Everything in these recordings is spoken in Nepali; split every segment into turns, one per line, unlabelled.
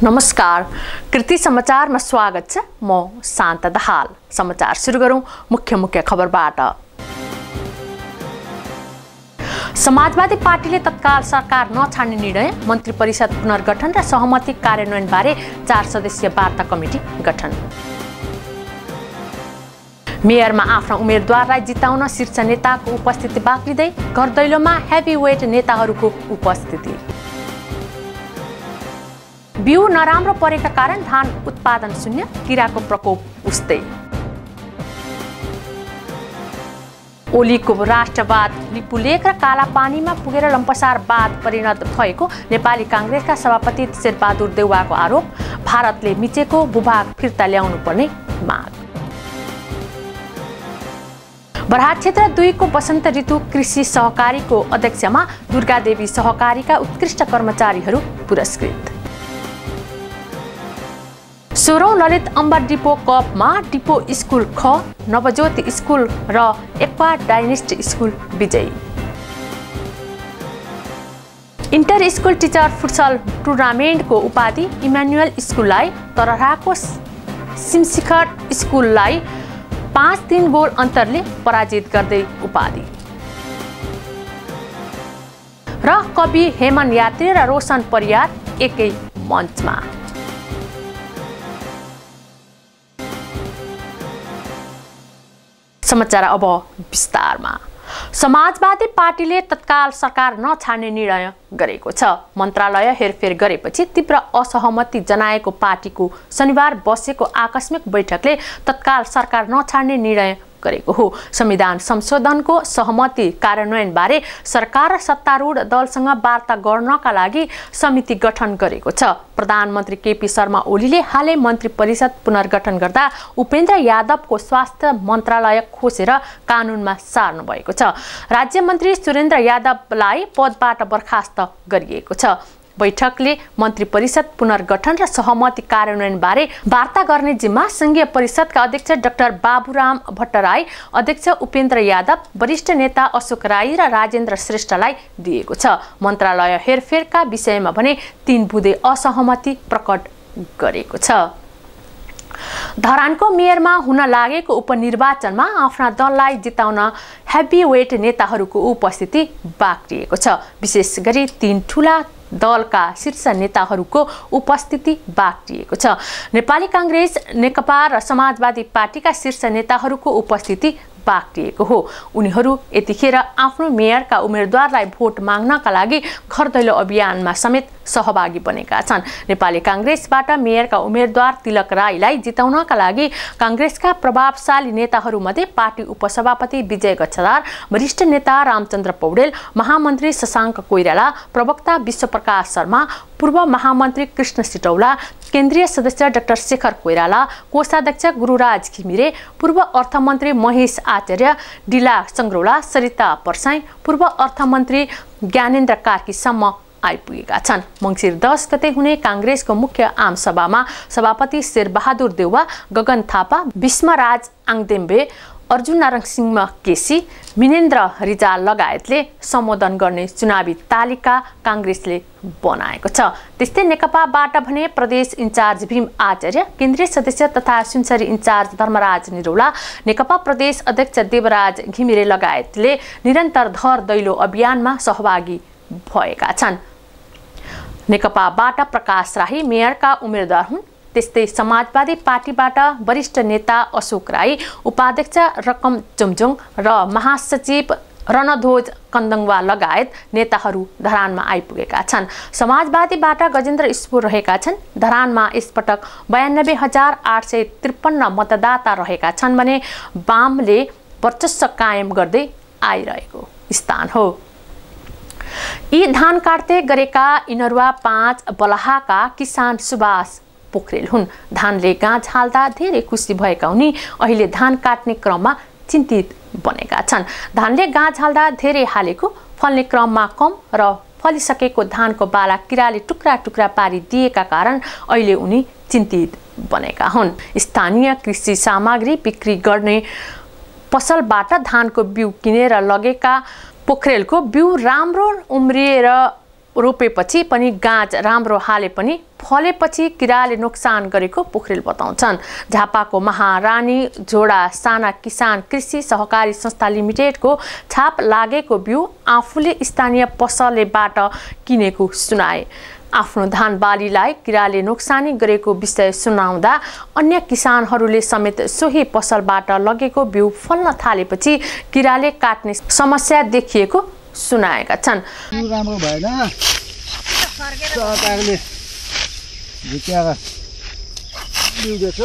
नमस्कार, कृति समाचारमा स्वागत छ। म शान्त दाहाल। समाचार सुरु गरौं मुख्य खबरबाट। समाजवादी पार्टीले तत्काल सरकार नछाड्ने निर्णय, मन्त्री परिषद पुनर्गठन र सहमति कार्यान्वयन बारे 4 सदस्यीय वार्ता कमिटी गठन। मेयरमा आफ्ना उम्मेदवारलाई जिताउन शीर्ष नेताको उपस्थिति बाक्लिँदै घर दैलोमा हेभीवेट नेताहरूको उपस्थिति। बिउ नराम्रो परेका कारण धान उत्पादन शून्य, किराको प्रकोप उस्तै। ओलीको राष्ट्रवाद लिपुलेख र कालापानीमा पुगेर लम्पसारवाद परिणत भएको नेपाली कांग्रेसका सभापति शेरबहादुर देउवाको आरोप। भारतले मिचेको भूभाग फिर्ता ल्याउनु पर्ने माग। बराह क्षेत्र 2 को वसन्त ऋतु कृषि सहकारीको अध्यक्षमा दुर्गादेवी सहकारीका उत्कृष्ट कर्मचारीहरू पुरस्कृत। 16औं ललित अम्बर डिपो कपमा डिपो स्कुल ख, नवज्योति स्कुल र एक्वा डाइनेस्ट स्कुल विजयी। इन्टर स्कुल टिचर फुटसल टुर्नामेन्टको उपाधि इमानुएल स्कुललाई, तरहाको सिमशिखर स्कुललाई 5-3 गोल अन्तरले पराजित गर्दै उपाधि। र कवि हेमन यात्री र रोशन परियार एकै मञ्चमा। समाचार अब विस्तारमा। समाजवादी पार्टीले तत्काल सरकार नछाड्ने निर्णय गरेको छ। मन्त्रालय हेरफेर गरेपछि तीव्र असहमति जनाएको पार्टीको शनिबार बसेको आकस्मिक बैठकले तत्काल सरकार नछाड्ने निर्णय गरेको हो। संविधान संशोधनको सहमति कार्यान्वयन बारे सरकार र सत्तारूढ दलसँग वार्ता गर्नका लागि समिति गठन गरेको छ। प्रधानमन्त्री केपी शर्मा ओलीले हालै मन्त्री परिषद पुनर्गठन गर्दा उपेन्द्र यादवको स्वास्थ्य मन्त्रालय खोसेर कानुनमा सार्नु भएको छ। राज्य मन्त्री सुरेन्द्र यादवलाई पदबाट बर्खास्त गरिएको छ। बैठकले मन्त्री परिषद पुनर्गठन र सहमति कार्यान्वयन बारे वार्ता गर्ने जिम्मा संघीय परिषदका अध्यक्ष डाक्टर बाबुराम भट्टराई, अध्यक्ष उपेन्द्र यादव, वरिष्ठ नेता अशोक राई र राजेन्द्र श्रेष्ठलाई दिएको छ। मन्त्रालय हेरफेरका विषयमा भने 3 बुँदे असहमति प्रकट गरेको छ। धरानको मेयरमा हुन लागेको उपनिर्वाचनमा आफ्ना दललाई जिताउन हेभीवेट नेताहरूको उपस्थिति बाक्लिएको छ। विशेष गरी 3 ठूला दलका शीर्ष नेताहरूको उपस्थिति बाक्लिएको छ। नेपाली कांग्रेस, नेकपा र समाजवादी पार्टीका शीर्ष नेताहरूको उपस्थिति बाक्लिएको हो। उनीहरू यतिखेर आफ्नो मेयरका उम्मेदवारलाई भोट माग्नका लागि घर दैलो अभियानमा समेत सहभागी बनेका छन्। नेपाली कांग्रेसबाट मेयरका उम्मेदवार तिलक राईलाई जिताउनका लागि कांग्रेसका प्रभावशाली नेताहरूमध्ये पार्टी उपसभापति विजय गच्छदार, वरिष्ठ नेता रामचन्द्र पौडेल, महामन्त्री शशाङ्क कोइराला, प्रवक्ता विश्वप्रकाश शर्मा, पूर्व महामन्त्री कृष्ण सिटौला, केन्द्रीय सदस्य डाक्टर शेखर कोइराला, कोषाध्यक्ष गुरुराज घिमिरे, पूर्व अर्थमन्त्री महेश आचार्य, डिला सङ्ग्रौला, सरिता परसाई, पूर्व अर्थमन्त्री ज्ञानेन्द्र कार्कीसम्म आइपुगेका छन्। मङ्सिर 10 गते हुने कांग्रेसको मुख्य आमसभामा सभापति शेरबहादुर देउवा, गगन थापा, भीष्मराज आङदेम्बे, अर्जुन नारायण सिंह केसी, मिनेन्द्र रिजाल लगायतले सम्बोधन गर्ने चुनावी तालिका कांग्रेसले बनाएको छ। त्यस्तै नेकपाबाट भने प्रदेश इन्चार्ज भीम आचार्य, केन्द्रीय सदस्य तथा सुनसरी इन्चार्ज धर्मराज निरौला, नेकपा प्रदेश अध्यक्ष देवराज घिमिरे लगायतले निरन्तर धर दैलो अभियानमा सहभागी भएका छन्। नेकपाबाट प्रकाश राई मेयरका उम्मेदवार हुन्। त्यस्तै समाजवादी पार्टीबाट वरिष्ठ नेता अशोक राई, उपाध्यक्ष रकम चुमजुङ र महासचिव रणध्वज कन्दङवा लगायत नेताहरू धरानमा आइपुगेका छन्। समाजवादीबाट गजेन्द्र स्पुर रहेका छन्। धरानमा यसपटक 92,853 मतदाता रहेका छन् भने वामले वर्चस्व कायम गर्दै आइरहेको स्थान हो। यी धान काट्दै गरेका इनरुवा 5 बलहाका किसान सुभाष पोखरेल हुन्। धानले गाँझ हाल्दा धेरै खुसी भएका उनी अहिले धान काट्ने क्रममा चिन्तित बनेका छन्। धानले गाँझ हाल्दा धेरै हालेको, फल्ने क्रममा कम र फलिसकेको धानको बाला किराले टुक्रा टुक्रा पारिदिएका कारण अहिले उनी चिन्तित बनेका हुन्। स्थानीय कृषि सामग्री बिक्री गर्ने पसलबाट धानको बिउ किनेर लगेका पोखरेलको बिउ राम्रो उम्रिएर रोपेपछि पनि गाँच राम्रो हाले पनि फलेपछि किराले नोक्सान गरेको पोखरेल बताउँछन्। झापाको महारानी जोडा साना किसान कृषि सहकारी संस्था लिमिटेडको छाप लागेको बिउ आफूले स्थानीय पसलेबाट किनेको सुनाए। आफ्नो धान बालीलाई किराले नोक्सानी गरेको विषय सुनाउँदा अन्य किसानहरूले समेत सोही पसलबाट लगेको बिउ फल्न थालेपछि किराले काट्ने समस्या देखिएको सुनाएका छन्।
राम्रो भएन सरकारले झिक्याएर बिउ दिएको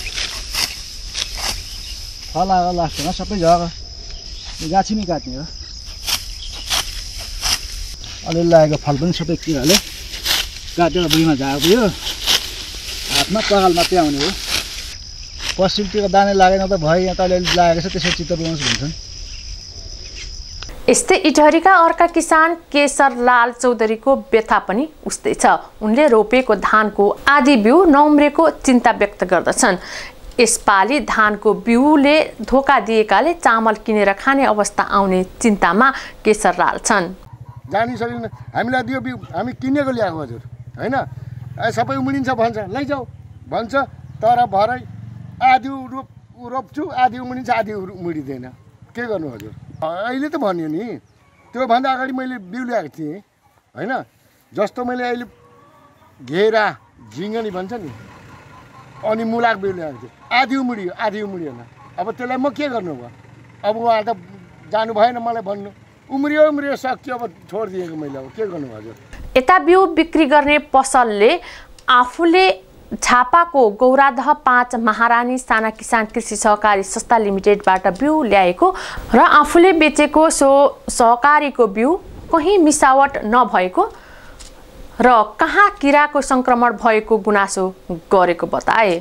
फल आएर लास्टमा सबै झर गाछी नै काट्ने हो। अलिअलि लागेको फल पनि सबै किराले काटेर भुइँमा झार्यो। हातमा पगाल मात्रै आउने हो। पश्चिमतिर दाने लागेन त भयो, यहाँ त अलिअलि लागेको छ त्यसै चित्त बुझाउँछ भन्छन्।
यस्तै इटहरीका अर्का किसान केशरलाल चौधरीको व्यथा पनि उस्तै छ। उनले रोपेको धानको आधी बिउ नउम्रेको चिन्ता व्यक्त गर्दछन्। यसपालि धानको बिउले धोका दिएकाले चामल किनेर खाने अवस्था आउने चिन्तामा केशरलाल छन्।
जानी सकिन्न, हामीलाई दियो बिउ हामी किनेको ल्याएको हजुर हैन, सबै उम्रिन्छ भन्छ, लैजाऊ भन्छ, तर भरै आधी रोप्छु आधी उम्रिन्छ आधी उम्रिँदैन, के गर्नु हजुर। अहिले त भन्यो नि, त्योभन्दा अगाडि मैले बिउ ल्याएको थिएँ हैन, जस्तो मैले अहिले घेरा झिङ्गनी भन्छ नि अनि मुलाको बिउ ल्याएको थिएँ, आधी उम्रियो आधी उम्रिएन। अब त्यसलाई म के गर्नु भयो। अब उहाँ त जानु भएन, मलाई भन्नु उम्रियो सक्यो, अब छोडिदिएको मैले, अब के गर्नु हजुर।
यता बिउ बिक्री गर्ने पसलले आफूले झापाको गौरादह 5 महारानी साना किसान कृषि सहकारी संस्था लिमिटेडबाट बिउ ल्याएको र आफूले बेचेको सो सहकारीको बिउ कहीँ मिसावट नभएको र कहाँ किराको संक्रमण भएको गुनासो गरेको बताए।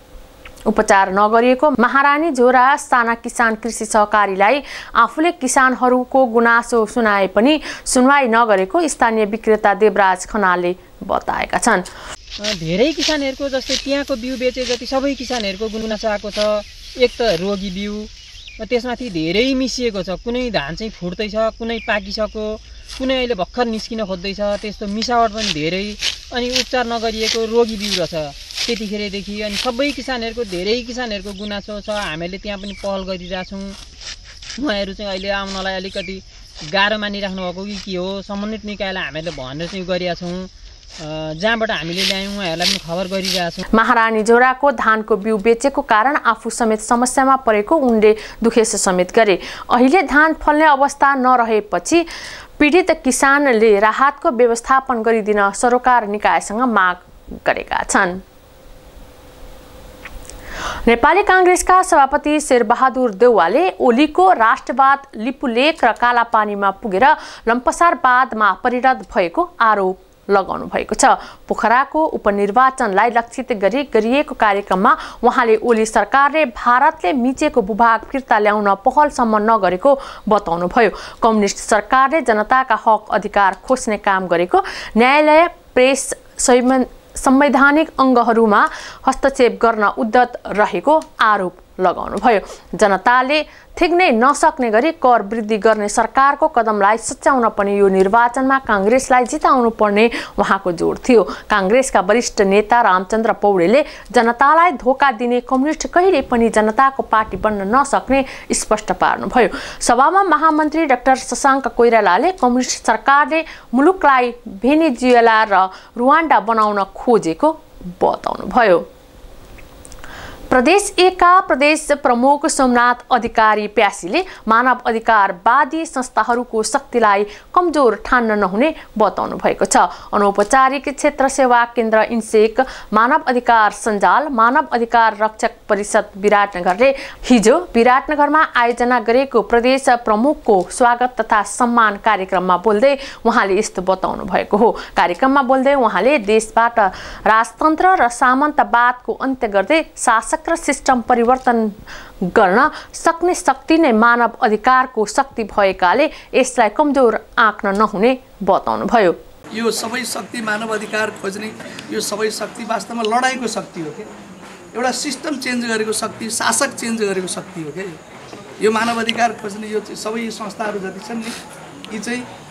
उपचार नगरिएको महारानी जोरा साना किसान कृषि सहकारीलाई आफूले किसानहरूको गुनासो सुनाए पनि सुनवाई नगरेको स्थानीय विक्रेता देवराज खनालले बताएका छन्।
धेरै किसानहरूको जस्तै त्यहाँको बिउ बेचे जति सबै किसानहरूको गुनासो आएको छ। एक त रोगी बिउ, त्यसमाथि धेरै मिसिएको छ। कुनै धान चाहिँ फुट्दैछ, कुनै पाकिसक्यो, कुनै अहिले भर्खर निस्किन खोज्दैछ, त्यस्तो मिसावट पनि धेरै। अनि उपचार नगरिएको रोगी बिउ रहेछ त्यतिखेरदेखि। अनि सबै किसानहरूको धेरै किसानहरूको गुनासो छ। हामीले त्यहाँ पनि पहल गरिरहेछौँ। उहाँहरू चाहिँ अहिले आउनलाई अलिकति गाह्रो मानिराख्नु भएको कि के हो, सम्बन्धित निकायलाई हामीले भनेर चाहिँ गरिरहेका छौँ। जहाँबाट हामीले ल्यायौँ उहाँहरूलाई पनि खबर गरिरहेछौँ।
महारानी जोराको धानको बिउ बेचेको कारण आफू समेत समस्यामा परेको उनले दुखेस समेत गरे। अहिले धान फल्ने अवस्था नरहेपछि पीडित किसानले राहतको व्यवस्थापन गरिदिन सरोकार निकायसँग माग गरेका छन्। नेपाली कांग्रेसका सभापति शेरबहादुर देउवाले ओलीको राष्ट्रवाद लिपुलेख र कालापानीमा पुगेर लम्पसारवादमा परिणत भएको आरोप लगाउनु भएको छ। पोखराको उपनिर्वाचनलाई लक्षित गरी गरिएको कार्यक्रममा उहाँले ओली सरकारले भारतले मिचेको भूभाग फिर्ता ल्याउन पहलसम्म नगरेको बताउनुभयो। कम्युनिस्ट सरकारले जनताका हक अधिकार खोज्ने काम गरेको, न्यायालय प्रेस संवैधानिक अङ्गहरूमा हस्तक्षेप गर्न उद्यत रहेको आरोप लगाउनुभयो। जनताले थिग्नै नसक्ने गरी कर वृद्धि गर्ने सरकारको कदमलाई सच्याउन पनि यो निर्वाचनमा कांग्रेसलाई जिताउनु पर्ने उहाँको जोड थियो। कांग्रेसका वरिष्ठ नेता रामचन्द्र पौडेलले जनतालाई धोका दिने कम्युनिस्ट कहिले पनि जनताको पार्टी बन्न नसक्ने स्पष्ट पार्नुभयो। सभामा महामन्त्री डाक्टर शशाङ्क कोइरालाले कम्युनिस्ट सरकारले मुलुकलाई भेनेजुएला र रुवान्डा बनाउन खोजेको बताउनुभयो। प्रदेश 1 का प्रदेश प्रमुख सोमनाथ अधिकारी प्यासीले मानव अधिकारवादी संस्थाहरूको शक्तिलाई कमजोर ठान्न नहुने बताउनु भएको छ। अनौपचारिक क्षेत्र सेवा केन्द्र इन्सेक, मानव अधिकार सञ्जाल, मानव अधिकार रक्षक परिषद विराटनगरले हिजो विराटनगरमा आयोजना गरेको प्रदेश प्रमुखको स्वागत तथा सम्मान कार्यक्रममा बोल्दै उहाँले यस्तो बताउनु भएको हो। कार्यक्रममा बोल्दै उहाँले देशबाट राजतन्त्र र सामन्तवादको अन्त्य गर्दै शासक र सिस्टम परिवर्तन गर्न सक्ने शक्ति नै मानव अधिकारको शक्ति भएकाले यसलाई कमजोर आँक्न नहुने बताउनुभयो।
यो सबै शक्ति मानव अधिकार खोज्ने यो सबै शक्ति वास्तवमा लडाईको शक्ति हो के, एउटा सिस्टम चेन्ज गरेको शक्ति, शासक चेन्ज गरेको शक्ति हो के। यो मानव अधिकार खोज्ने यो सबै संस्थाहरू जति छन् नि, यी चाहिँ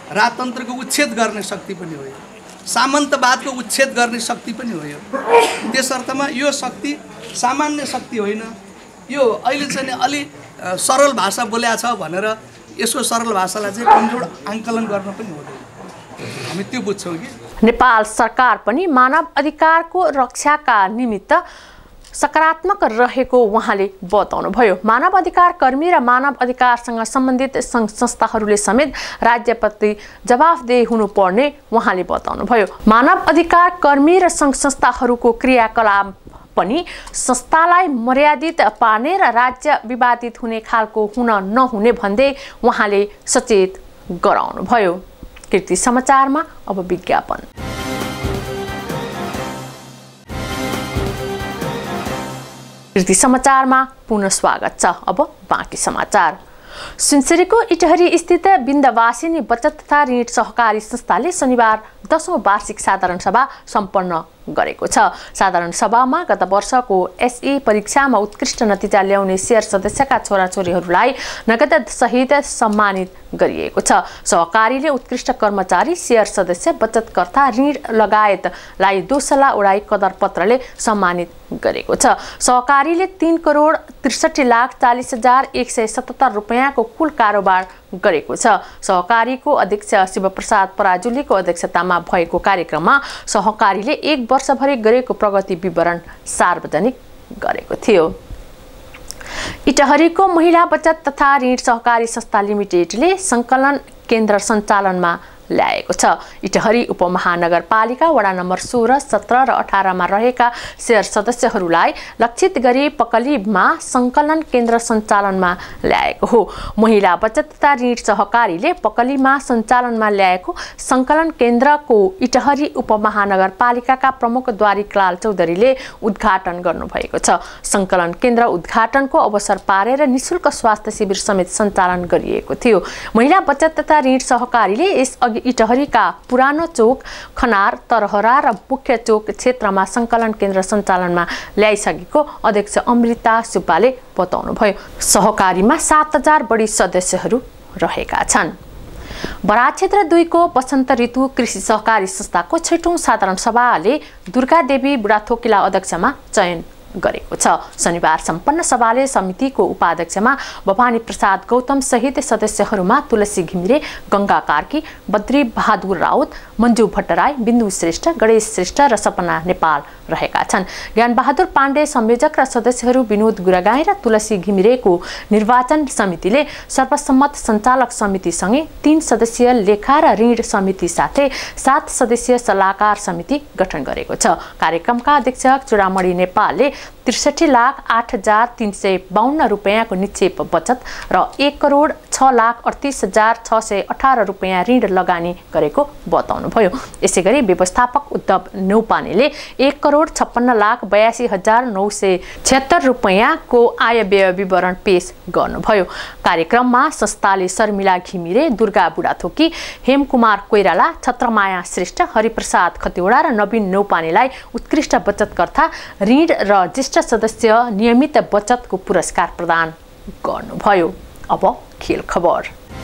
राजतन्त्रको उच्छेद गर्ने शक्ति पनि हो, सामन्तवादको उच्छेद गर्ने शक्ति पनि हो। त्यस अर्थमा यो शक्ति सामान्य शक्ति होइन, यो अहिले चाहिँ अलि सरल भाषा बोल्या छ भनेर यसको सरल भाषालाई चाहिँ कमजोर आङ्कलन गर्न पनि हुँदैन, हामी त्यो बुझ्छौँ कि
नेपाल सरकार पनि मानव अधिकारको रक्षाका निमित्त सकारात्मक रहेको उहाँले बताउनुभयो। मानव अधिकार कर्मी र मानव अधिकारसँग सम्बन्धित सङ्घ संस्थाहरूले समेत राज्यप्रति जवाफदेही हुनुपर्ने उहाँले बताउनुभयो। मानव अधिकार कर्मी र सङ्घ संस्थाहरूको क्रियाकलाप पनि संस्थालाई मर्यादित पार्ने र राज्य विवादित हुने खालको हुन नहुने भन्दै उहाँले सचेत गराउनुभयो। कृति समाचारमा अब विज्ञापन। कृति समाचारमा पुनः स्वागत छ। अब बाँकी समाचार। सुनसरीको इटहरी स्थित बिन्दवासिनी बचत तथा ऋण सहकारी संस्थाले शनिबार 10औं वार्षिक साधारण सभा सम्पन्न गरेको छ। साधारण सभामा गत वर्षको एसई परीक्षामा उत्कृष्ट नतिजा ल्याउने शेयर सदस्यका छोराछोरीहरूलाई नगद सहित सम्मानित गरिएको छ। सहकारीले उत्कृष्ट कर्मचारी, शेयर सदस्य, बचतकर्ता, ऋण लगायतलाई 2 सला उडाई कदर पत्रले सम्मानित गरेको छ। सहकारीले 3,63,40,177 रुपैयाँको कुल कारोबार गरेको छ। सहकारीको अध्यक्ष शिवप्रसाद पराजुलीको अध्यक्षतामा भएको कार्यक्रममा सहकारीले 1 वर्षभरि गरेको प्रगति विवरण सार्वजनिक गरेको थियो। इटहरीको महिला बचत तथा ऋण सहकारी संस्था लिमिटेडले संकलन केन्द्र सञ्चालनमा ल्याएको छ। इटहरी उपमहानगरपालिका वडा नम्बर 16, 17 र 18 मा रहेका शेयर सदस्यहरूलाई लक्षित गरी पकलीमा संकलन केन्द्र सञ्चालनमा ल्याएको हो। महिला बचत तथा ऋण सहकारीले पकलीमा सञ्चालनमा ल्याएको संकलन केन्द्रको इटहरी उपमहानगरपालिकाका प्रमुख द्वारिकलाल चौधरीले उद्घाटन गर्नुभएको छ। संकलन केन्द्र उद्घाटनको अवसर पारेर निशुल्क स्वास्थ्य शिविर समेत सञ्चालन गरिएको थियो। महिला बचत तथा ऋण सहकारीले यसअघि इटहरीका पुरानो चोक, खनार, तरहरा र मुख्य चोक क्षेत्रमा संकलन केन्द्र सञ्चालनमा ल्याइसकेको अध्यक्ष अमृता सुब्बाले बताउनुभयो। सहकारीमा 7,000 बढी सदस्यहरू रहेका छन्। बराक क्षेत्र 2 को वसन्त ऋतु कृषि सहकारी संस्थाको 6औं साधारण सभाले दुर्गादेवी बुढाथोकीलाई अध्यक्षमा चयन गरेको छ। शनिबार सम्पन्न सभाले समितिको उपाध्यक्षमा भवानी प्रसाद गौतम सहित सदस्यहरूमा तुलसी घिमिरे, गंगा कार्की, बद्री बहादुर राउत, मञ्जु भट्टराई, बिन्दु श्रेष्ठ, गणेश श्रेष्ठ र सपना नेपाल रहेका छन्। ज्ञान बहादुर पाण्डे संयोजक र सदस्यहरू विनोद गुरागाई र तुलसी घिमिरेको निर्वाचन समितिले सर्वसम्मत सञ्चालक समितिसँगै 3 सदस्यीय लेखा र ऋण समिति साथै 7 सदस्यीय सल्लाहकार समिति गठन गरेको छ। कार्यक्रमका अध्यक्ष चुडामणि नेपालले 63,08,352 रुपैयाँको निक्षेप बचत र 1,06,38,618 रुपैयाँ ऋण लगानी गरेको बताउनुभयो। यसैगरी व्यवस्थापक उद्धव न्यौपानेले 1,56,82,976 रुपैयाँको आय व्यय विवरण पेश गर्नुभयो। कार्यक्रममा संस्थाले शर्मिला घिमिरे, दुर्गा बुढाथोकी, हेमकुमार कोइराला, छत्रमाया श्रेष्ठ, हरिप्रसाद खतिवडा र नवीन न्यौपानेलाई उत्कृष्ट बचतकर्ता, ऋण र ज्येष्ठ सदस्य नियमित बचतको पुरस्कार प्रदान गर्नुभयो। अब खेल खबर।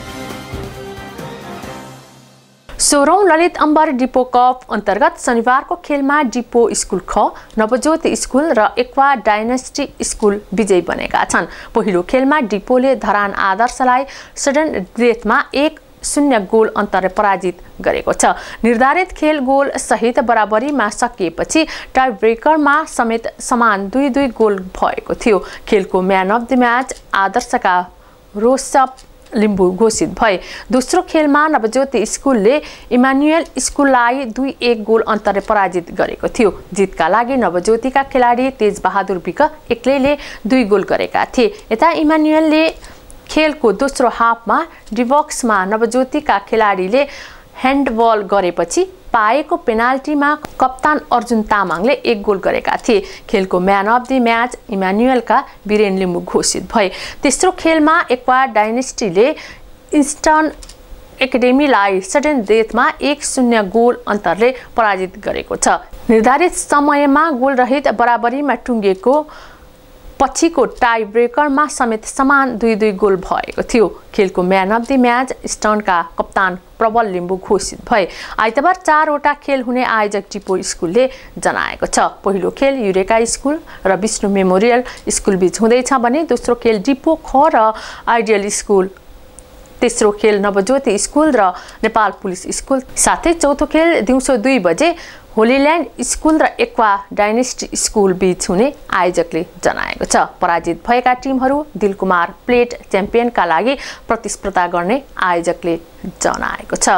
16औं ललित अम्बर डिपो कप अन्तर्गत शनिबारको खेलमा डिपो स्कुल ख, नवज्योति स्कुल र एक्वा डाइनेस्टी स्कुल विजयी बनेका छन्। पहिलो खेलमा डिपोले धरान आदर्शलाई सडन डेथमा 1-0 गोल अन्तरले पराजित गरेको छ। निर्धारित खेल गोल सहित बराबरीमा सकिएपछि टाई ब्रेकरमा समेत समान 2-2 गोल भएको थियो। खेलको म्यान अफ द म्याच आदर्शका रोसप लिम्बू घोषित भए। दोस्रो खेलमा नवज्योति स्कुलले इमानुएल स्कुललाई 2-1 गोल अन्तरले पराजित गरेको थियो। जितका लागि नवज्योतिका खेलाडी तेज बहादुर विक एक्लैले 2 गोल गरेका थिए। यता इमानुएलले खेलको दोस्रो हाफमा डिबक्समा नवज्योतिका खेलाडीले ह्यान्डबल गरेपछि पाएको पेनाल्टीमा कप्तान अर्जुन तामाङले 1 गोल गरेका थिए। खेलको म्यान अफ द म्याच इमानुएलका वीरेन लिम्बू घोषित भए। तेस्रो खेलमा एक्वा डाइनेस्टीले इन्स्टन एकाडेमीलाई सडन डेथमा 1-0 गोल अन्तरले पराजित गरेको छ। निर्धारित समयमा गोल रहित बराबरीमा टुङ्गेको पछिको टाई ब्रेकरमा समेत समान 2-2 गोल भएको थियो। खेलको म्यान अफ द म्याच इस्टर्नका कप्तान प्रबल लिम्बू घोषित भए। आइतबार 4वटा खेल हुने आयोजक टिपो स्कुलले जनाएको छ। पहिलो खेल युरेका स्कुल र विष्णु मेमोरियल स्कुल बीच हुँदैछ भने दोस्रो खेल डिपो ख र आइडियल स्कुल, तेस्रो खेल नवज्योति स्कुल र नेपाल पुलिस स्कुल, साथै चौथो खेल दिउँसो 2 बजे होलील्यान्ड स्कुल र एक्वा डाइनेस्टी स्कुल बीच हुने आयोजकले जनाएको छ। पराजित भएका टिमहरू दिलकुमार प्लेट च्याम्पियनका लागि प्रतिस्पर्धा गर्ने आयोजकले जनाएको छ।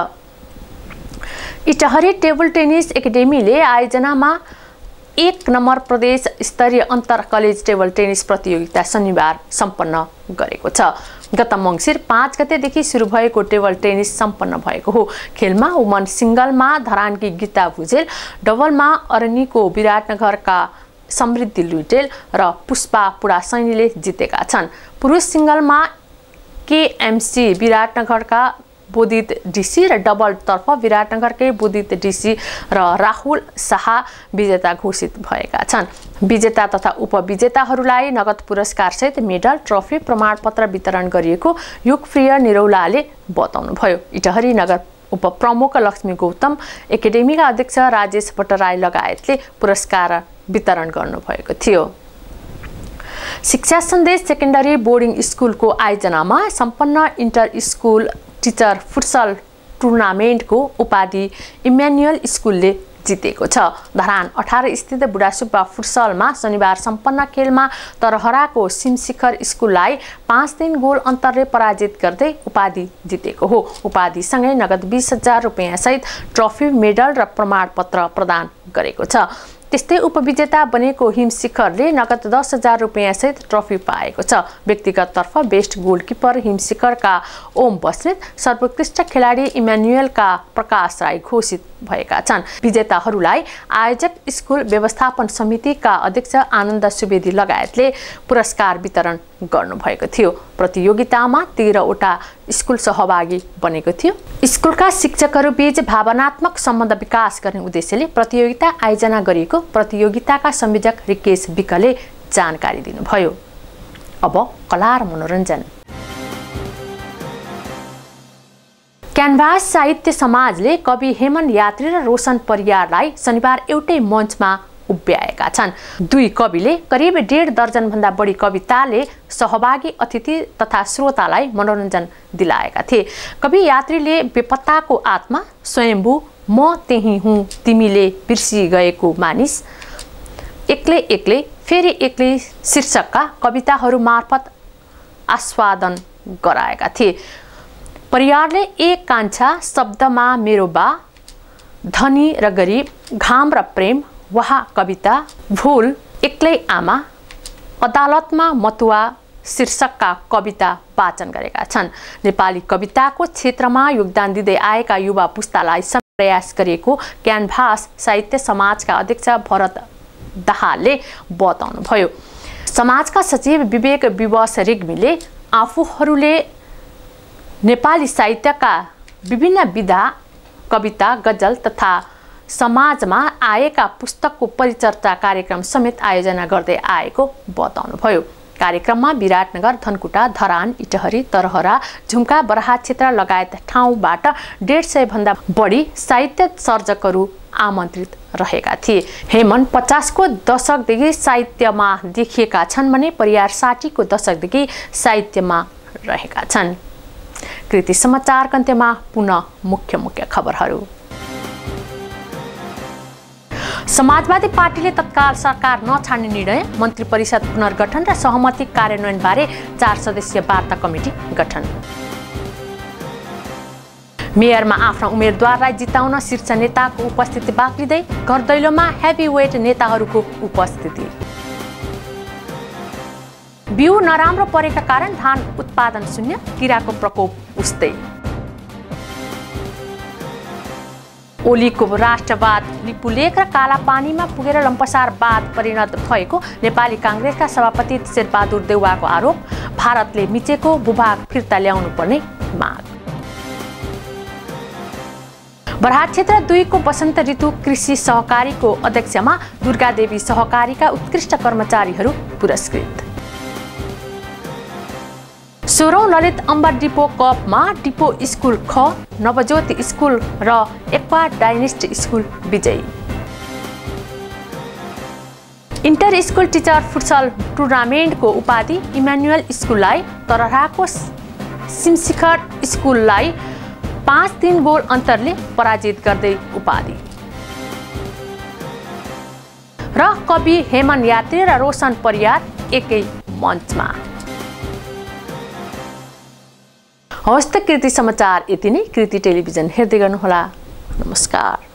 इटहरी टेबल टेनिस एकाडेमीले आयोजनामा 1 नम्बर प्रदेश स्तरीय अन्तर कलेज टेबल टेनिस प्रतियोगिता शनिबार सम्पन्न गरेको छ। गत मङ्सिर 5 गतेदेखि सुरु भएको टेबल टेनिस सम्पन्न भएको हो। खेलमा वुमन सिंगलमा धरानकी गीता भुजेल, डबलमा अरनीको विराटनगरका समृद्धि लुइटेल र पुष्पा पुडासैनीले जितेका छन्। पुरुष सिंगलमा केएमसी विराटनगरका बोधित डीसी र डबलतर्फ विराटनगरकै बोधित डीसी र राहुल शाह विजेता घोषित भएका छन्। विजेता तथा उपविजेताहरूलाई नगद पुरस्कारसहित मेडल, ट्रफी, प्रमाणपत्र वितरण गरिएको युगप्रिय निरौलाले बताउनुभयो। इटहरी नगर उपप्रमुख लक्ष्मी गौतम, एकाडेमीका अध्यक्ष राजेश भट्टराई लगायतले पुरस्कार वितरण गर्नुभएको थियो। शिक्षा सन्देश सेकेन्डरी बोर्डिङ स्कुलको आयोजनामा सम्पन्न इन्टर स्कुल टिचर फुटसल टुर्नामेन्टको उपाधि इम्यानुएल स्कुलले जितेको छ। धरान 18 स्थित बुढासुब्बा फुटसलमा शनिबार सम्पन्न खेलमा तरहराको सिमशिखर स्कुललाई 5-3 गोल अन्तरले पराजित गर्दै उपाधि जितेको हो। उपाधिसँगै नगद 20,000 रुपैयाँ सहित ट्रफी, मेडल र प्रमाणपत्र प्रदान गरेको छ। त्यस्तै उपविजेता बनेको हिमशिखरले नगद 10,000 रुपैयाँ सहित ट्रफी पाएको छ। व्यक्तिगत तर्फ बेस्ट गोलकिपर हिमशिखरका ओम बस्नेत, सर्वोत्कृष्ट खेलाडी इम्यानुएलका प्रकाश राई घोषित भएका छन्। विजेताहरूलाई आयोजक स्कुल व्यवस्थापन समितिका अध्यक्ष आनन्द सुवेदी लगायतले पुरस्कार वितरण गर्नुभएको थियो। प्रतियोगितामा 13वटा स्कुल सहभागी बनेको थियो। स्कुलका शिक्षकहरू बीच भावनात्मक सम्बन्ध विकास गर्ने उद्देश्यले प्रतियोगिता आयोजना गरिएको प्रतियोगिताका संयोजक रिकेश विकले जानकारी दिनुभयो। अब कला र मनोरञ्जन। क्यानभास साहित्य समाजले कवि हेमन यात्री र रोशन परियारलाई शनिबार एउटै मञ्चमा उभ्याएका छन्। दुई कविले करिब 1.5 दर्जनभन्दा बढी कविताले सहभागी अतिथि तथा श्रोतालाई मनोरञ्जन दिलाएका थिए। कवि यात्रीले बेपत्ताको आत्मा, स्वयम्भू, म त्यही हुँ, तिमीले बिर्सी गएको मानिस, एक्लै एक्लै फेरि एक्लै शीर्षकका कविताहरू मार्फत आस्वादन गराएका थिए। परियारले एक कान्छा, शब्दमा मेरो बा, धनी र गरिब, घाम र प्रेम, वहा कविता, भूल, एक्लै आमा, अदालतमा मतुवा शीर्षकका कविता वाचन गरेका छन्। नेपाली कविताको क्षेत्रमा योगदान दिँदै आएका युवा पुस्तालाई प्रयास गरेको क्यानभास साहित्य समाजका अध्यक्ष भरत दाहालले बताउनुभयो। समाजका सचिव विवेक विवश रेग्मीले आफूहरूले नेपाली साहित्यका विभिन्न विधा, कविता, गजल तथा समाजमा आएका पुस्तकको परिचर्चा कार्यक्रम समेत आयोजना गर्दै आएको बताउनुभयो। कार्यक्रममा विराटनगर, धनकुटा, धरान, इटहरी, तरहरा, झुम्का, बराहा क्षेत्र लगायत ठाउँबाट 150 भन्दा बढी साहित्य सर्जकहरू आमन्त्रित रहेका थिए। हेमन 50 को दशकदेखि साहित्यमा देखिएका छन् भने परियार 60 को दशकदेखि साहित्यमा रहेका छन्। कृति समाचार अन्त्यमा पुनः मुख्य खबरहरू। समाजवादी पार्टीले तत्काल सरकार नछाड्ने निर्णय, मन्त्री परिषद पुनर्गठन र सहमति कार्यान्वयन बारे 4 सदस्यीय वार्ता कमिटी गठन। मेयरमा आफ्ना उम्मेदवारलाई जिताउन शीर्ष नेताको उपस्थिति बाक्लिँदै, घर दैलोमा हेभीवेट नेताहरूको उपस्थिति। बिउ नराम्रो परेका कारण धान उत्पादन शून्य, किराको प्रकोप उस्तै। ओलीको राष्ट्रवाद लिपुलेख र कालापानीमा पुगेर लम्पसारवाद परिणत भएको नेपाली काङ्ग्रेसका सभापति शेरबहादुर देउवाको आरोप। भारतले मिचेको भूभाग फिर्ता ल्याउनु पर्ने माग। बराहा क्षेत्र 2 को वसन्त ऋतु कृषि सहकारीको अध्यक्षमा दुर्गादेवी सहकारीका उत्कृष्ट कर्मचारीहरू पुरस्कृत। 16औं ललित अम्बर डिपो कपमा डिपो स्कुल ख, नवज्योति स्कुल र एक्वा डाइनेस्ट स्कुल विजयी। इन्टर स्कुल टिचर फुटसल टुर्नामेन्टको उपाधि इमानुएल स्कुललाई, तरहाको सिमशिखर स्कुललाई 5-3 गोल अन्तरले पराजित गर्दै उपाधि। र कवि हेमन यात्री र रोशन परियार एकै मञ्चमा। हवस् त कृति समाचार यति नै। कृति टेलिभिजन हेर्दै गर्नुहोला। नमस्कार।